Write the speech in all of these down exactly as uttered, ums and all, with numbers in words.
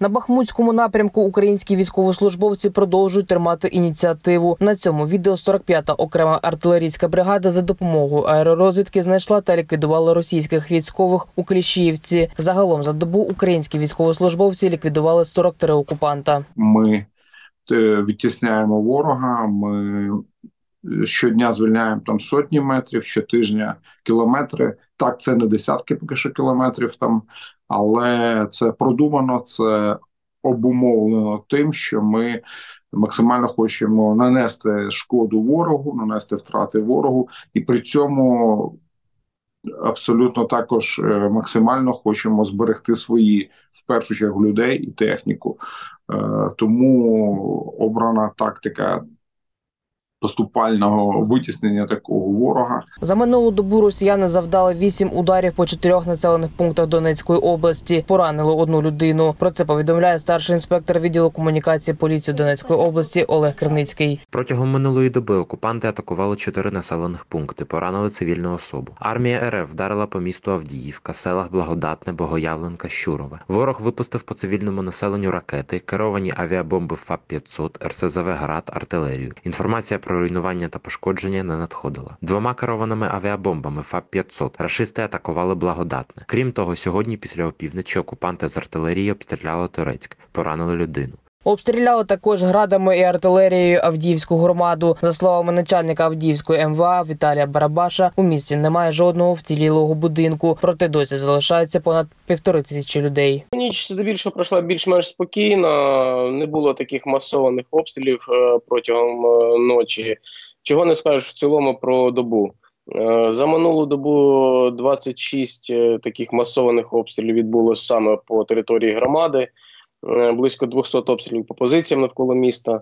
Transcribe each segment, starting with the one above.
На Бахмутському напрямку українські військовослужбовці продовжують тримати ініціативу. На цьому відео сорок п'ята окрема артилерійська бригада за допомогою аеророзвідки знайшла та ліквідувала російських військових у Кліщіївці. Загалом за добу українські військовослужбовці ліквідували сорок три окупанта. Ми відтісняємо ворога, ми щодня звільняємо там сотні метрів, щотижня кілометри. Так, це не десятки поки що кілометрів там, але це продумано, це обумовлено тим, що ми максимально хочемо нанести шкоду ворогу, нанести втрати ворогу, і при цьому абсолютно також максимально хочемо зберегти свої, в першу чергу, людей і техніку. Тому обрана тактика поступального витіснення такого ворога. За минулу добу росіяни завдали вісім ударів по чотирьох населених пунктах Донецької області. Поранили одну людину. Про це повідомляє старший інспектор відділу комунікації поліції Донецької області Олег Криницький. Протягом минулої доби окупанти атакували чотири населених пункти, поранили цивільну особу. Армія РФ вдарила по місту Авдіївка, селах Благодатне, Богоявленка, Щурове. Ворог випустив по цивільному населенню ракети, керовані авіабомби ФАП п'ятсот, РСЗВ «Град», артилерію. Інформація про руйнування та пошкодження не надходила. Двома керованими авіабомбами ФАП п'ятсот рашисти атакували Благодатне. Крім того, сьогодні після опівночі окупанти з артилерії обстріляли Торецьк, поранили людину. Обстріляли також градами і артилерією Авдіївську громаду. За словами начальника Авдіївської ем ве а Віталія Барабаша, у місті немає жодного вцілілого будинку, проте досі залишається понад півтори тисячі людей. Ніч здебільшого пройшла більш-менш спокійно, не було таких масованих обстрілів протягом ночі. Чого не скажеш в цілому про добу. За минулу добу двадцять шість таких масованих обстрілів відбулося саме по території громади. Близько двісті обстрілів по позиціям навколо міста.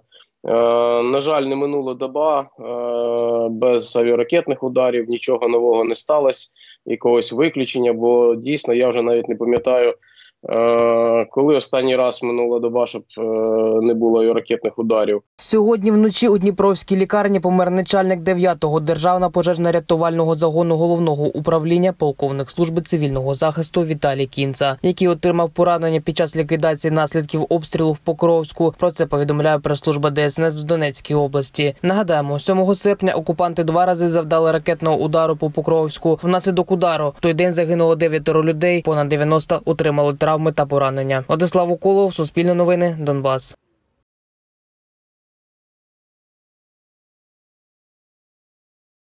На жаль, не минула доба, без авіаракетних ударів, нічого нового не сталося, якогось виключення, бо дійсно я вже навіть не пам'ятаю, коли останній раз минула доба, щоб не було авіаракетних ударів. Сьогодні вночі у Дніпровській лікарні помер начальник дев'ятого Державного пожежно-рятувального загону головного управління, полковник служби цивільного захисту Віталій Кінца, який отримав поранення під час ліквідації наслідків обстрілу в Покровську. Про це повідомляє прес-служба де ес ен ес в Донецькій області. Нагадаємо, сьомого серпня окупанти два рази завдали ракетного удару по Покровську. Внаслідок удару в той день загинуло дев'ятеро людей, понад дев'яносто отримали травми та поранення. Владислав Уколов, Суспільне новини, Донбас.